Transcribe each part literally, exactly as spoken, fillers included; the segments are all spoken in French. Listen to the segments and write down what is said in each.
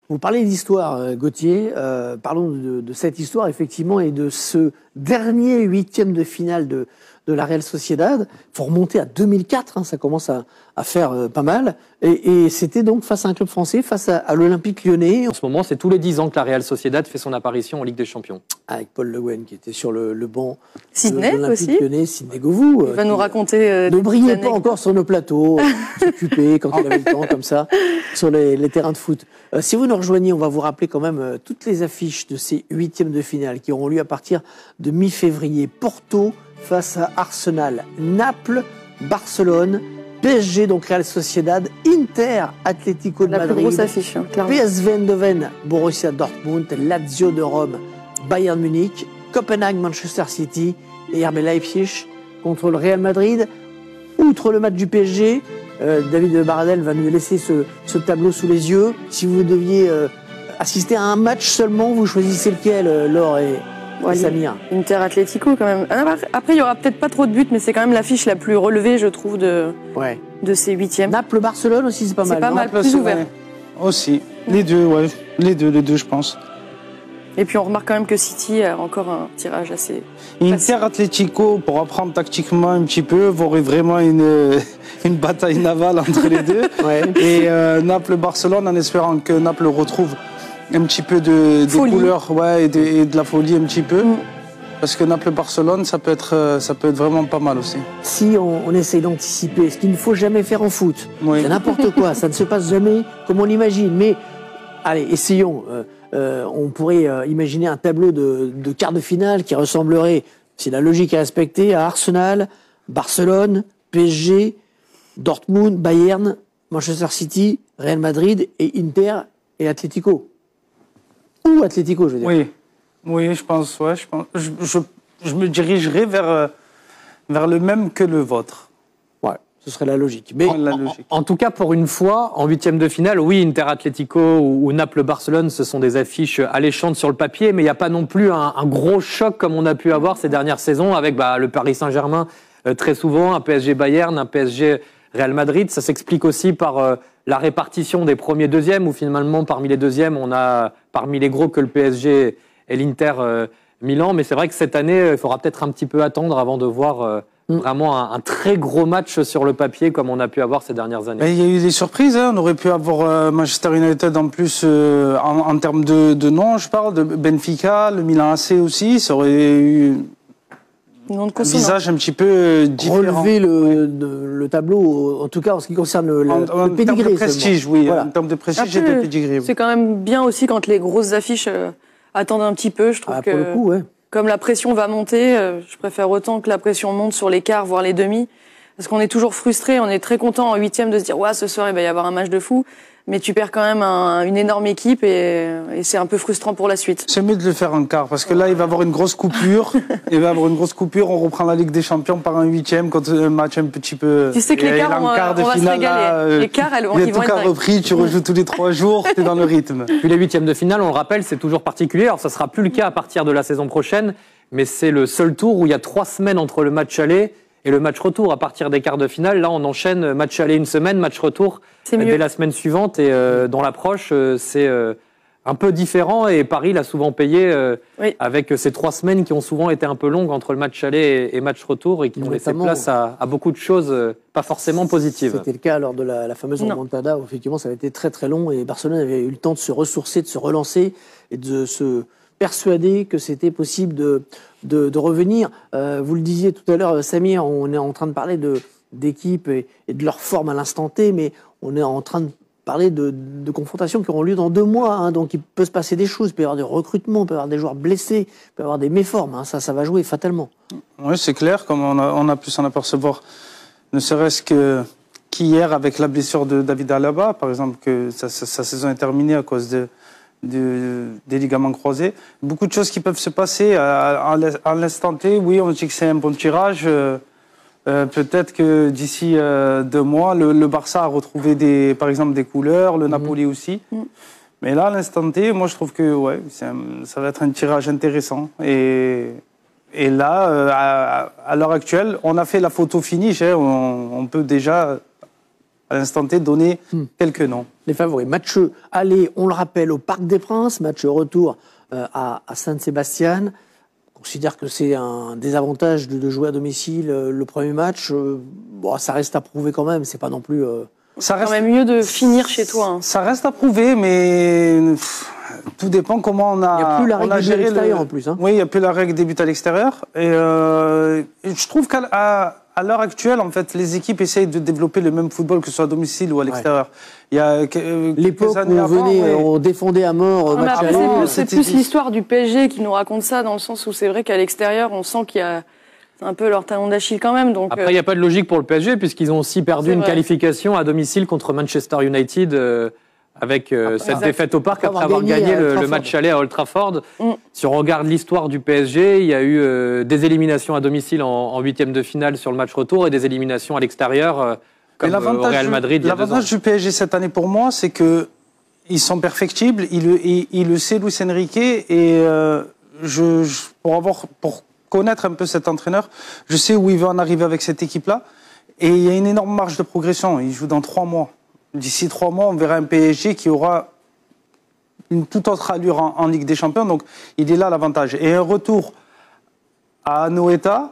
Vous parlez d'histoire, Gauthier. Euh, parlons de, de cette histoire, effectivement, et de ce dernier huitième de finale de, de la Real Sociedad. Il faut remonter à deux mille quatre, hein, ça commence à, à faire euh, pas mal. Et, et c'était donc face à un club français, face à, à l'Olympique Lyonnais. En ce moment, c'est tous les dix ans que la Real Sociedad fait son apparition en Ligue des Champions. Avec Paul Le Guen, qui était sur le, le banc Sidney de l'Olympique aussi. Lyonnais. Sidney Govou. Il va nous raconter... Euh, ne brillait pas encore sur nos plateaux, s'occuper quand il avait le temps, comme ça, sur les, les terrains de foot. Euh, si vous nous rejoignez, on va vous rappeler quand même euh, toutes les affiches de ces huitièmes de finale qui auront lieu à partir de mi-février. Porto face à Arsenal, Naples, Barcelone, P S G, donc Real Sociedad, Inter, Atlético de La Madrid, plus grosse affiche, hein, clairement. P S V Eindhoven, Borussia Dortmund, Lazio de Rome, Bayern Munich, Copenhague, Manchester City et R B Leipzig contre le Real Madrid. Outre le match du P S G, euh, David Baradel va nous laisser ce, ce tableau sous les yeux. Si vous deviez euh, assister à un match seulement, vous choisissez lequel, euh, Laure et, ouais, et Samir? Inter Atlético quand même. Après, il y aura peut-être pas trop de buts, mais c'est quand même l'affiche la plus relevée, je trouve, de, ouais. de ces huitièmes. Naples-Barcelone aussi, c'est pas mal. C'est pas mal, Naples, plus ouvert. Aussi. Les deux, ouais. Les deux, les deux, je pense. Et puis on remarque quand même que City a encore un tirage assez... Inter Atlético, pour apprendre tactiquement un petit peu, vous aurez vraiment une, une bataille navale entre les deux. Ouais. Et euh, Naples-Barcelone, en espérant que Naples retrouve un petit peu de, des Folie. couleurs, ouais, et de, et de la folie un petit peu. Mm. Parce que Naples-Barcelone, ça peut être, ça peut être vraiment pas mal aussi. Si on, on essaye d'anticiper ce qu'il ne faut jamais faire en foot, Oui. c'est n'importe quoi, ça ne se passe jamais comme on l'imagine. Mais allez, essayons. Euh, euh, on pourrait euh, imaginer un tableau de, de quart de finale qui ressemblerait, si la logique est respectée, à Arsenal, Barcelone, P S G, Dortmund, Bayern, Manchester City, Real Madrid et Inter et Atlético. Ou Atlético, je veux dire. Oui, oui, je pense, ouais, je pense. Je, je, je me dirigerai vers, euh, vers le même que le vôtre. Ouais, ce serait la logique. Mais La En, logique. en tout cas, pour une fois, en huitième de finale, oui, Inter Atlético ou, ou Naples-Barcelone, ce sont des affiches alléchantes sur le papier, mais il n'y a pas non plus un, un gros choc comme on a pu avoir ces dernières saisons avec bah, le Paris Saint-Germain euh, très souvent, un P S G Bayern, un P S G Real Madrid. Ça s'explique aussi par euh, la répartition des premiers deuxièmes, où finalement, parmi les deuxièmes, on a parmi les gros que le P S G et l'Inter euh, Milan. Mais c'est vrai que cette année, il faudra peut-être un petit peu attendre avant de voir euh, mm. vraiment un, un très gros match sur le papier comme on a pu avoir ces dernières années. Mais il y a eu des surprises, hein. On aurait pu avoir euh, Manchester United en plus euh, en, en termes de, de nom, je parle, de Benfica, le Milan A C aussi, ça aurait eu Non de un visage un petit peu euh, différent. relever le, de- le tableau, en tout cas en ce qui concerne le, le, En, le en termes pédigré de prestige, seulement. oui, Voilà. en termes de prestige, Après, j'ai de pédigré. oui. c'est quand même bien aussi quand les grosses affiches euh, attendent un petit peu. Je trouve Ah, que pour le coup, ouais. comme la pression va monter, euh, je préfère autant que la pression monte sur les quarts, voire les demi. Parce qu'on est toujours frustré, on est très content en huitième de se dire ouais, ce soir il va y avoir un match de fou, mais tu perds quand même un- une énorme équipe et, et c'est un peu frustrant pour la suite. C'est mieux de le faire en quart, parce que là, il va y avoir une grosse coupure. Il va y avoir une grosse coupure, on reprend la Ligue des Champions par un huitième, quand un match un petit peu... Tu sais que les Et quarts, là, en on, quart de on va se finale, régaler. là, euh, les quarts, elles vont, il y a ils vont tout être qu'à dingues. repris, tu rejoues tous les trois jours, t'es dans le rythme. Puis les huitièmes de finale, on le rappelle, c'est toujours particulier. Alors ça sera plus le cas à partir de la saison prochaine, mais c'est le seul tour où il y a trois semaines entre le match aller et le match retour. À partir des quarts de finale, là on enchaîne match aller une semaine, match retour C'est euh, mieux. dès la semaine suivante. Et euh, dans l'approche, euh, c'est euh, un peu différent. Et Paris l'a souvent payé euh, Oui. avec ces trois semaines qui ont souvent été un peu longues entre le match aller et, et match retour et qui ont laissé Notamment- place à, à beaucoup de choses euh, pas forcément positives. C'était le cas lors de la, la fameuse Non. remontada où effectivement ça avait été très très long et Barcelone avait eu le temps de se ressourcer, de se relancer et de se persuader que c'était possible de, de, de revenir. Euh, vous le disiez tout à l'heure, Samir, on est en train de parler de, d'équipes et, et de leur forme à l'instant T, mais on est en train de parler de, de confrontations qui auront lieu dans deux mois. Hein, donc il peut se passer des choses, il peut y avoir des recrutements, il peut y avoir des joueurs blessés, il peut y avoir des méformes. Hein, ça, ça va jouer fatalement. Oui, c'est clair, comme on a, on a pu s'en apercevoir, ne serait-ce que qu'hier avec la blessure de David Alaba, par exemple, que sa, sa- sa saison est terminée à cause de, de- des ligaments croisés. Beaucoup de choses qui peuvent se passer à, à l'in- à l'instant T. Oui, on dit que c'est un bon tirage. euh, euh, Peut-être que d'ici euh, deux mois, le, le Barça a retrouvé des, par exemple des couleurs, le Napoli aussi. Mais là, à l'instant T, moi je trouve que ouais, c'est un- ça va être un tirage intéressant. Et, et là, euh, à, à l'heure actuelle, on a fait la photo finish. Hein, on, on peut déjà, à l'instant T, donner quelques noms. les favoris. Match aller, on le rappelle, au Parc des Princes, match retour euh, à, à Saint-Sébastien. On considère que c'est un désavantage de, de jouer à domicile euh, le premier match. Euh, bon, ça reste à prouver quand même, c'est pas non plus... Euh... Ça reste quand même mieux de finir chez toi. Hein. Ça reste à prouver, mais pff, tout dépend comment on a, il y a plus la règle on a géré l'extérieur le... en plus. Hein. Oui, il n'y a plus la règle des buts à l'extérieur. Et, euh, et je trouve qu'à à, à l'heure actuelle, en fait, les équipes essayent de développer le même football, que ce soit à domicile ou à l'extérieur. Ouais. Il y a euh, l'époque où on venait, ouais. on défendait à mort. Non, match après, c'est plus, plus l'histoire du P S G qui nous raconte ça, dans le sens où c'est vrai qu'à l'extérieur, on sent qu'il y a... C'est un peu leur talon d'Achille quand même. Donc Après, il n'y a pas de logique pour le P S G, puisqu'ils ont aussi perdu une qualification à domicile contre Manchester United euh, avec euh, après, cette exact. défaite au parc, après, après avoir gagné, gagné le, le match aller à Old Trafford. Mm. Si on regarde l'histoire du P S G, il y a eu euh, des éliminations à domicile en huitième de finale sur le match retour et des éliminations à l'extérieur, euh, comme euh, au Real Madrid il y a deux ans. L'avantage du P S G cette année, pour moi, c'est que ils sont perfectibles, il le, il, il le sait, Luis Enrique, et euh, je, je, pour avoir... Pour connaître un peu cet entraîneur, je sais où il veut en arriver avec cette équipe-là, et il y a une énorme marge de progression. Il joue dans trois mois. D'ici trois mois, on verra un P S G qui aura une toute autre allure en, en Ligue des Champions, donc il est là l'avantage. Et un retour à Anoeta,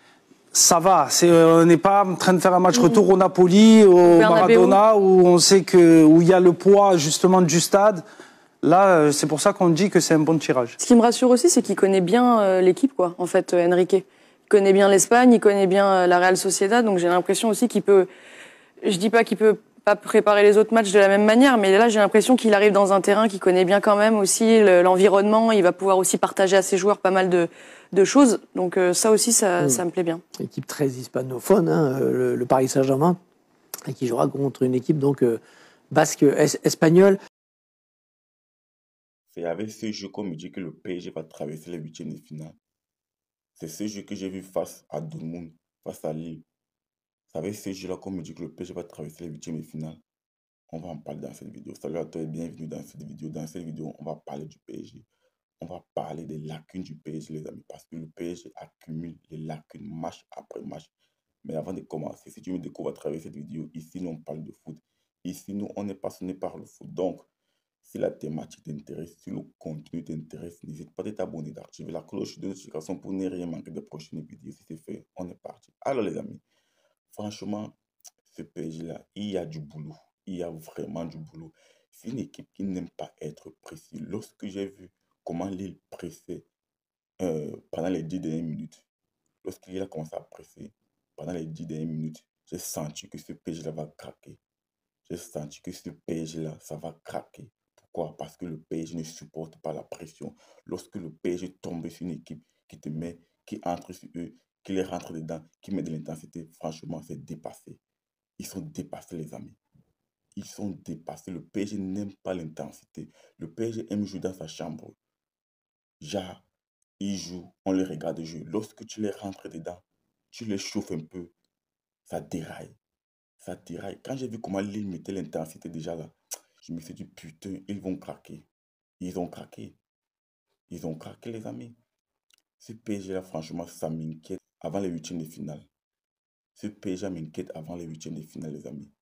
ça va. C'est, on n'est pas en train de faire un match retour au Napoli, au Maradona, où on sait que où il y a le poids justement du stade. Là, c'est pour ça qu'on dit que c'est un bon tirage. Ce qui me rassure aussi, c'est qu'il connaît bien euh, l'équipe, quoi. En fait, euh, Enrique, il connaît bien l'Espagne, il connaît bien euh, la Real Sociedad, donc j'ai l'impression aussi qu'il peut. Je dis pas qu'il peut pas préparer les autres matchs de la même manière, mais là, j'ai l'impression qu'il arrive dans un terrain qu'il connaît bien quand même aussi le, l'environnement. Il va pouvoir aussi partager à ses joueurs pas mal de, de choses. Donc euh, ça aussi, ça, mmh. ça me plaît bien. Équipe très hispanophone, hein, le, le Paris Saint-Germain, et qui jouera contre une équipe donc euh, basque es- espagnole. C'est avec ce jeu qu'on me dit que le P S G va traverser les huitièmes de finale. C'est ce jeu que j'ai vu face à Dortmund, face à Lille. C'est avec ce jeu-là qu'on me dit que le P S G va traverser les huitièmes de finale. On va en parler dans cette vidéo. Salut à toi et bienvenue dans cette vidéo. Dans cette vidéo, on va parler du P S G. On va parler des lacunes du P S G, les amis, parce que le P S G accumule les lacunes match après match. Mais avant de commencer, si tu me découvres à travers cette vidéo, ici, nous, on parle de foot. Ici, nous, on est passionné par le foot. Donc, si la thématique t'intéresse, si le contenu t'intéresse, n'hésite pas à t'abonner, d'activer la cloche de notification pour ne rien manquer des prochaines vidéos. Si c'est fait, on est parti. Alors les amis, franchement, ce P S G-là, il y a du boulot. Il y a vraiment du boulot. C'est une équipe qui n'aime pas être précis. Lorsque j'ai vu comment Lille pressait euh, pendant les dix dernières minutes, lorsqu'il a commencé à presser pendant les dix dernières minutes, j'ai senti que ce P S G-là va craquer. J'ai senti que ce P S G-là, ça va craquer. Pourquoi? Parce que le P S G ne supporte pas la pression. Lorsque le P S G tombe sur une équipe qui te met, qui entre sur eux, qui les rentre dedans, qui met de l'intensité, franchement, c'est dépassé. Ils sont dépassés, les amis. Ils sont dépassés. Le P S G n'aime pas l'intensité. Le P S G aime jouer dans sa chambre. Genre, ils jouent, on les regarde jouer. Lorsque tu les rentres dedans, tu les chauffes un peu, ça déraille. Ça déraille. Quand j'ai vu comment Lille mettait l'intensité déjà là, je me suis dit, putain, ils vont craquer. Ils ont craqué. Ils ont craqué, les amis. Ce P S G-là, franchement, ça m'inquiète avant les huitièmes de finale. Ce P S G m'inquiète avant les huitièmes de finale, les amis.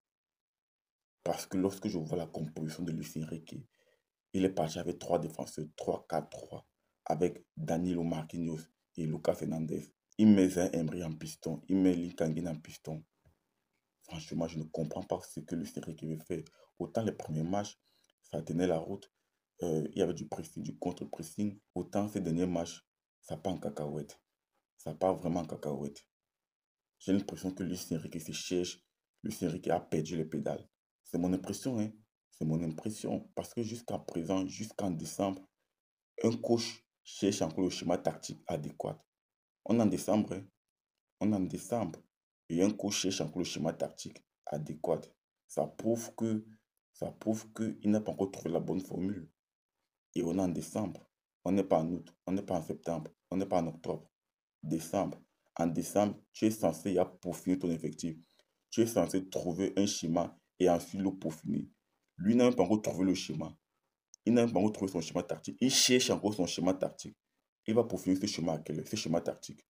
Parce que lorsque je vois la composition de Luis Enrique, il est parti avec trois défenseurs, trois quatre trois, avec Danilo Marquinhos et Lucas Hernandez. Il met un Emery en piston, il met Linkangin en piston. Franchement, je ne comprends pas ce que Luis Enrique veut faire. Autant les premiers matchs, ça tenait la route. Euh, il y avait du pressing, du contre-pressing. Autant ces derniers matchs, ça part en cacahuète. Ça part vraiment en cacahuète. J'ai l'impression que Luis Enrique se cherche. Luis Enrique a perdu les pédales. C'est mon impression, hein. C'est mon impression. Parce que jusqu'à présent, jusqu'en décembre, un coach cherche encore le schéma tactique adéquat. On est en décembre, hein. On est en décembre. Et un coach cherche encore le schéma tactique adéquat. Ça prouve que, ça prouve qu'il n'a pas encore trouvé la bonne formule. Et on est en décembre. On n'est pas en août, on n'est pas en septembre, on n'est pas en octobre. Décembre. En décembre, tu es censé y peaufiner ton effectif. Tu es censé trouver un schéma et ensuite le peaufiner. Lui n'a même pas encore trouvé le schéma. Il n'a même pas encore trouvé son schéma tactique. Il cherche encore son schéma tactique. Il va peaufiner ce schéma à quel, ce schéma tactique.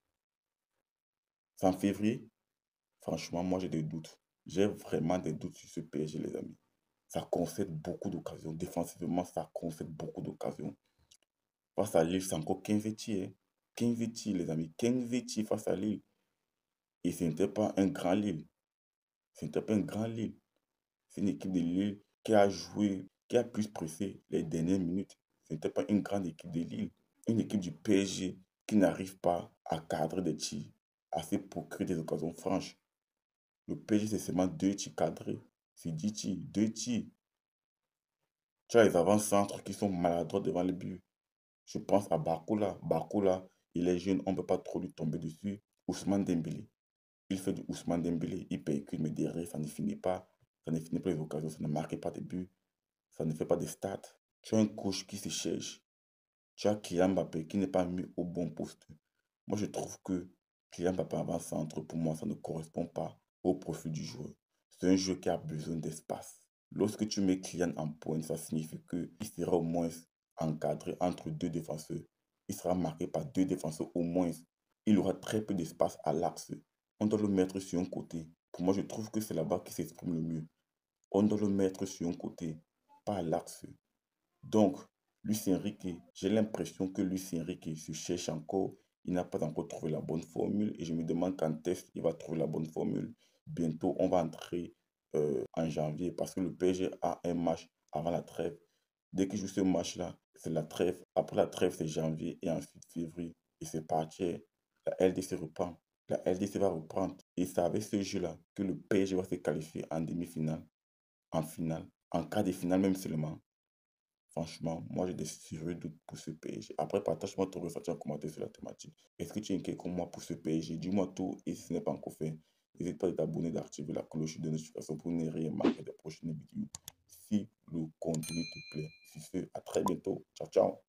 C'est en février. Franchement, moi j'ai des doutes. J'ai vraiment des doutes sur ce P S G, les amis. ça concède beaucoup d'occasions. Défensivement, ça concède beaucoup d'occasions. Face à Lille, c'est encore quinze tirs. Hein. quinze tirs, les amis. quinze tirs face à Lille. Et ce n'était pas un grand Lille. Ce n'était pas un grand Lille. C'est une équipe de Lille qui a joué, qui a pu se presser les dernières minutes. Ce n'était pas une grande équipe de Lille. Une équipe du P S G qui n'arrive pas à cadrer des tirs assez pour créer des occasions franches. Le P S G, c'est seulement deux tirs cadrés. C'est dix tirs, deux tirs. Tu as les avant-centres qui sont maladroits devant le but. Je pense à Barcola. Barcola, il est jeune, on ne peut pas trop lui tomber dessus. Ousmane Dembélé. Il fait du Ousmane Dembélé. Il percute, mais derrière, ça ne finit pas. Ça ne finit pas les occasions, ça ne marque pas des buts. Ça ne fait pas des stats. Tu as un coach qui se cherche. Tu as Kylian Mbappé qui n'est pas mis au bon poste. Moi, je trouve que Kylian Mbappé avant-centre, pour moi, ça ne correspond pas au profil du joueur. C'est un jeu qui a besoin d'espace. Lorsque tu mets Kylian en pointe, ça signifie qu'il sera au moins encadré entre deux défenseurs. Il sera marqué par deux défenseurs au moins. Il aura très peu d'espace à l'axe. On doit le mettre sur un côté. Pour moi, je trouve que c'est là-bas qu'il s'exprime le mieux. On doit le mettre sur un côté, pas à l'axe. Donc, Luis Enrique, j'ai l'impression que Luis Enrique se cherche encore. Il n'a pas encore trouvé la bonne formule et je me demande quand est-ce qu'il va trouver la bonne formule. Bientôt, on va entrer euh, en janvier parce que le P S G a un match avant la trêve. Dès qu'il joue ce match-là, c'est la trêve. Après la trêve, c'est janvier et ensuite février. Et c'est parti. La L D C reprend. La L D C va reprendre. Et c'est avec ce jeu-là que le P S G va se qualifier en demi-finale, en finale, en quart de finale même seulement. Franchement, moi j'ai des sérieux doutes pour ce P S G. Après, partage-moi ton ressenti en commentaire sur la thématique. Est-ce que tu es inquiet comme moi pour ce P S G? Dis-moi tout et si ce n'est pas encore fait, n'hésite pas à t'abonner, d'activer la cloche de notification pour ne rien manquer des prochaines vidéos. Si le contenu te plaît, si ce, à très bientôt. Ciao, ciao.